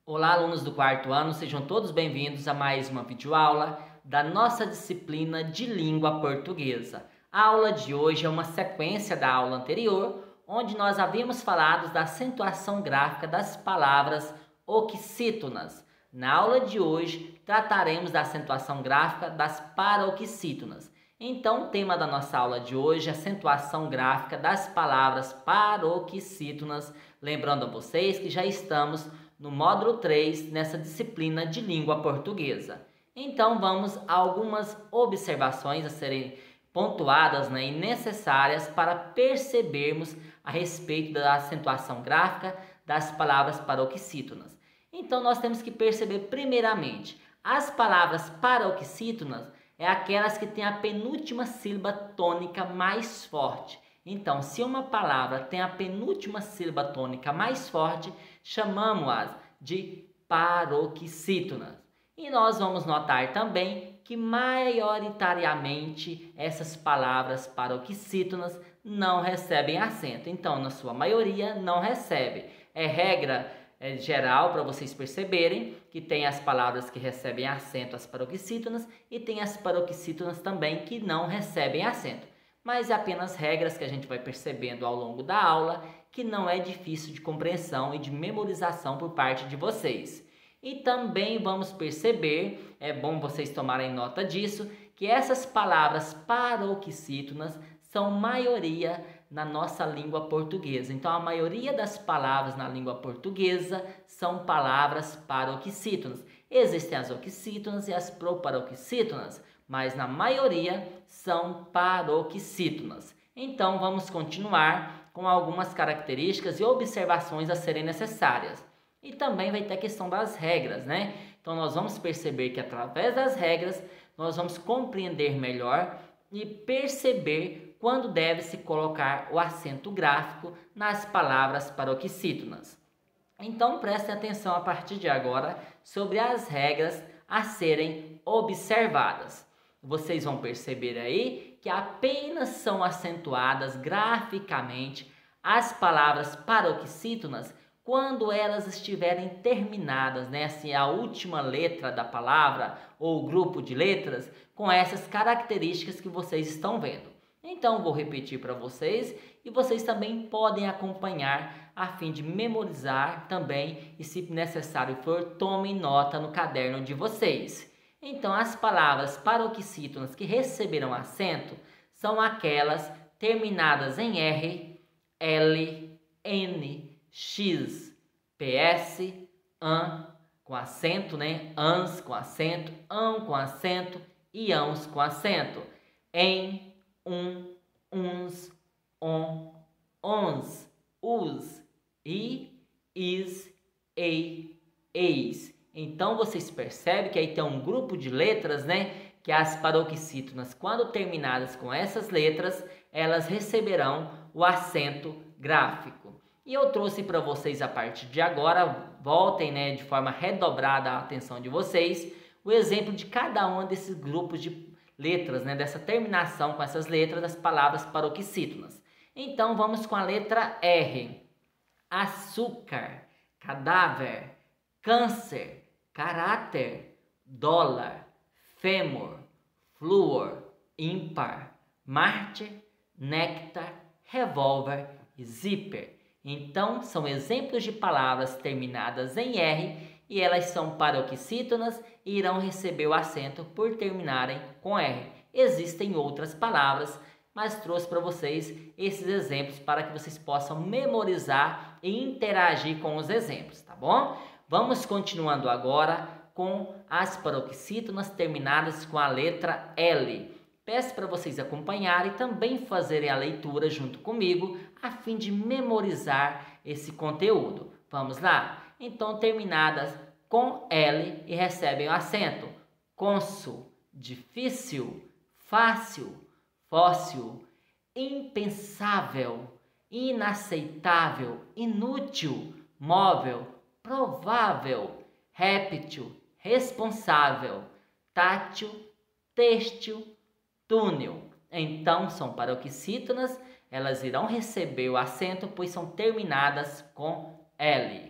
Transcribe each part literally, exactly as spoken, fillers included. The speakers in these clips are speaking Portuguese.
Olá, alunos do quarto ano, sejam todos bem-vindos a mais uma videoaula da nossa disciplina de língua portuguesa. A aula de hoje é uma sequência da aula anterior, onde nós havíamos falado da acentuação gráfica das palavras oxítonas. Na aula de hoje, trataremos da acentuação gráfica das paroxítonas. Então, o tema da nossa aula de hoje é a acentuação gráfica das palavras paroxítonas, lembrando a vocês que já estamos no módulo três, nessa disciplina de língua portuguesa. Então, vamos a algumas observações a serem pontuadas, né, e necessárias para percebermos a respeito da acentuação gráfica das palavras paroxítonas. Então, nós temos que perceber, primeiramente, as palavras paroxítonas é aquelas que têm a penúltima sílaba tônica mais forte. Então, se uma palavra tem a penúltima sílaba tônica mais forte, chamamos-as de paroxítonas. E nós vamos notar também que maioritariamente essas palavras paroxítonas não recebem acento. Então, na sua maioria, não recebe. É regra é, geral para vocês perceberem que tem as palavras que recebem acento, as paroxítonas, e tem as paroxítonas também que não recebem acento. Mas é apenas regras que a gente vai percebendo ao longo da aula, que não é difícil de compreensão e de memorização por parte de vocês. E também vamos perceber, é bom vocês tomarem nota disso, que essas palavras paroxítonas são maioria na nossa língua portuguesa. Então, a maioria das palavras na língua portuguesa são palavras paroxítonas. Existem as oxítonas e as proparoxítonas, mas na maioria são paroxítonas. Então, vamos continuar com algumas características e observações a serem necessárias. E também vai ter a questão das regras, né? Então, nós vamos perceber que através das regras, nós vamos compreender melhor e perceber quando deve-se colocar o acento gráfico nas palavras paroxítonas. Então, prestem atenção a partir de agora sobre as regras a serem observadas. Vocês vão perceber aí que apenas são acentuadas graficamente as palavras paroxítonas quando elas estiverem terminadas, né? Assim, a última letra da palavra ou grupo de letras com essas características que vocês estão vendo. Então, vou repetir para vocês e vocês também podem acompanhar a fim de memorizar também e, se necessário for, tomem nota no caderno de vocês. Então, as palavras paroxítonas que receberão acento são aquelas terminadas em R, L, N, X, P S, AN com acento, né? ANS com acento, AN com acento e ANS com acento. Em, um, uns, on, ons, us, i, is, ei, eis. Então, vocês percebem que aí tem um grupo de letras, né? Que as paroxítonas, quando terminadas com essas letras, elas receberão o acento gráfico. E eu trouxe para vocês a partir de agora, voltem, né, de forma redobrada a atenção de vocês, o exemplo de cada um desses grupos de letras, né? Dessa terminação com essas letras das palavras paroxítonas. Então, vamos com a letra R. Açúcar, cadáver, câncer, caráter, dólar, fêmur, flúor, ímpar, mártir, néctar, revólver e zíper. Então, são exemplos de palavras terminadas em R e elas são paroxítonas e irão receber o acento por terminarem com R. Existem outras palavras, mas trouxe para vocês esses exemplos para que vocês possam memorizar e interagir com os exemplos, tá bom? Vamos continuando agora com as paroxítonas terminadas com a letra L. Peço para vocês acompanharem e também fazerem a leitura junto comigo, a fim de memorizar esse conteúdo. Vamos lá? Então, terminadas com L e recebem o acento. Cônsul, difícil, fácil, fóssil, impensável, inaceitável, inútil, móvel, provável, réptil, responsável, tátil, têxtil, túnel. Então, são paroxítonas, elas irão receber o acento, pois são terminadas com L.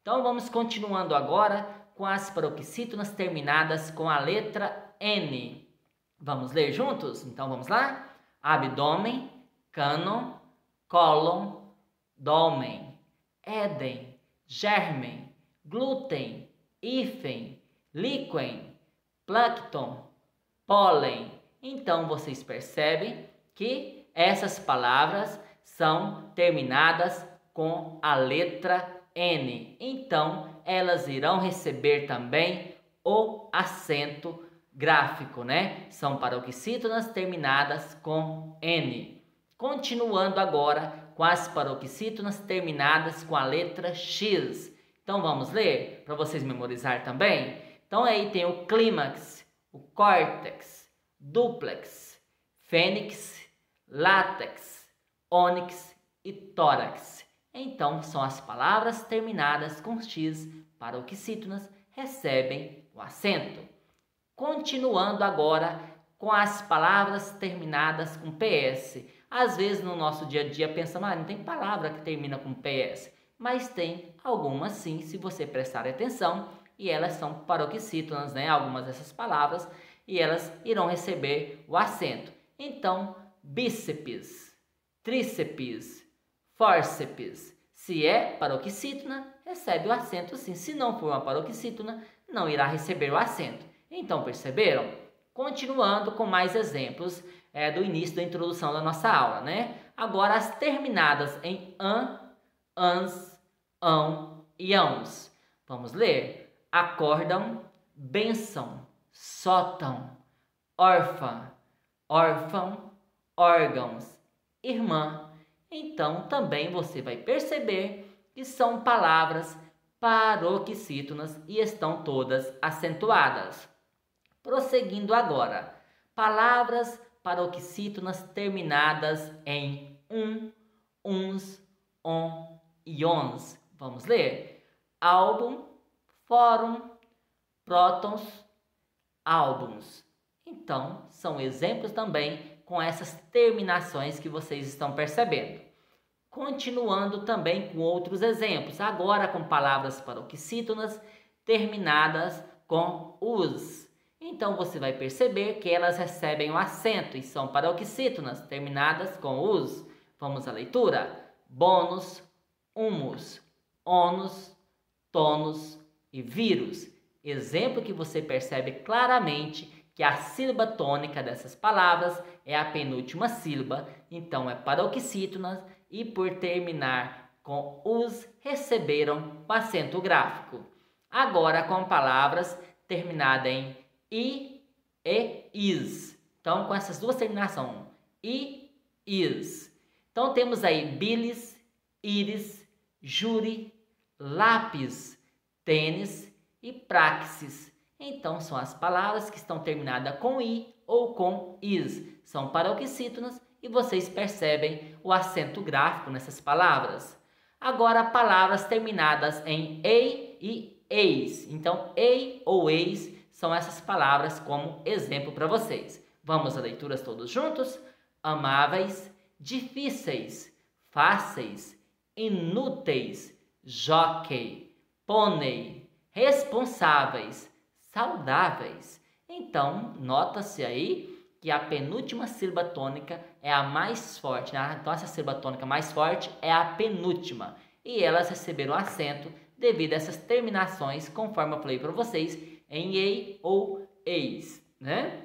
Então vamos continuando agora com as paroxítonas terminadas com a letra N. Vamos ler juntos? Então vamos lá? Abdômen, cânon, cólon, dólmen, éden, germen, glúten, hífen, líquen, plâncton, pólen. Então vocês percebem que essas palavras são terminadas com a letra N. Então elas irão receber também o acento gráfico, né? São paroxítonas terminadas com N. Continuando agora com as paroxítonas terminadas com a letra X. Então vamos ler para vocês memorizar também. Então aí tem o clímax, o córtex, dúplex, fênix, látex, ônix e tórax. Então são as palavras terminadas com X, paroxítonas, recebem o acento. Continuando agora com as palavras terminadas com P S. Às vezes no nosso dia a dia pensamos, ah, não tem palavra que termina com P S. Mas tem algumas sim, se você prestar atenção, e elas são paroxítonas, né? Algumas dessas palavras, e elas irão receber o acento. Então, bíceps, tríceps, fórceps. Se é paroxítona, recebe o acento sim. Se não for uma paroxítona, não irá receber o acento. Então, perceberam? Continuando com mais exemplos é, do início da introdução da nossa aula, né? Agora, as terminadas em an, ans, ão e ãos. Vamos ler? Acórdão, bênção, sótão, órfã, órfão, órgãos, irmã. Então, também você vai perceber que são palavras paroxítonas e estão todas acentuadas. Prosseguindo agora, palavras paroxítonas terminadas em um, uns, on e ons. Vamos ler? Álbum, fórum, prótons, álbuns. Então, são exemplos também com essas terminações que vocês estão percebendo. Continuando também com outros exemplos, agora com palavras paroxítonas terminadas com us. Então, você vai perceber que elas recebem o acento e são paroxítonas terminadas com us. Vamos à leitura? Bônus, humus, ônus, tônus e vírus. Exemplo que você percebe claramente que a sílaba tônica dessas palavras é a penúltima sílaba, então é paroxítonas e por terminar com us receberam o acento gráfico. Agora com palavras terminadas em i e is. Então com essas duas terminações, i, is. Então temos aí bilis, íris, júri, lápis, tênis e praxis. Então são as palavras que estão terminadas com i ou com is. São paroxítonas e vocês percebem o acento gráfico nessas palavras. Agora palavras terminadas em ei e eis. Então ei ou eis são essas palavras como exemplo para vocês. Vamos a leituras todos juntos? Amáveis, difíceis, fáceis, inúteis, jockey, pônei, responsáveis, saudáveis. Então, nota-se aí que a penúltima sílaba tônica é a mais forte, né? Então, essa sílaba tônica mais forte é a penúltima. E elas receberam acento devido a essas terminações, conforme eu falei para vocês, em ei ou eis, né?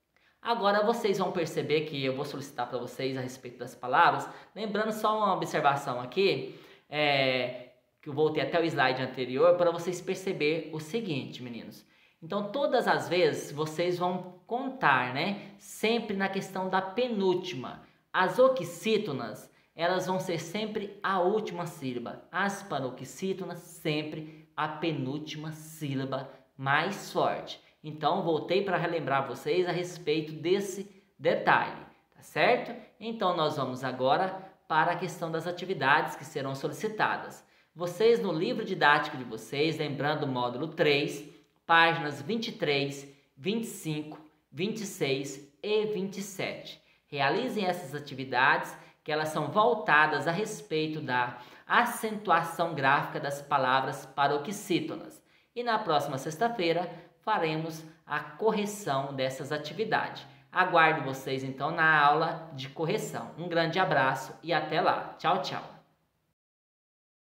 Agora vocês vão perceber que eu vou solicitar para vocês a respeito das palavras. Lembrando só uma observação aqui, é, que eu voltei até o slide anterior, para vocês perceberem o seguinte, meninos. Então, todas as vezes, vocês vão contar, né? Sempre na questão da penúltima. As oxítonas, elas vão ser sempre a última sílaba. As paroxítonas, sempre a penúltima sílaba mais forte. Então, voltei para relembrar vocês a respeito desse detalhe, tá certo? Então, nós vamos agora para a questão das atividades que serão solicitadas. Vocês, no livro didático de vocês, lembrando o módulo três, páginas vinte e três, vinte e cinco, vinte e seis e vinte e sete. Realizem essas atividades que elas são voltadas a respeito da acentuação gráfica das palavras paroxítonas. E na próxima sexta-feira faremos a correção dessas atividades. Aguardo vocês então na aula de correção. Um grande abraço e até lá. Tchau, tchau.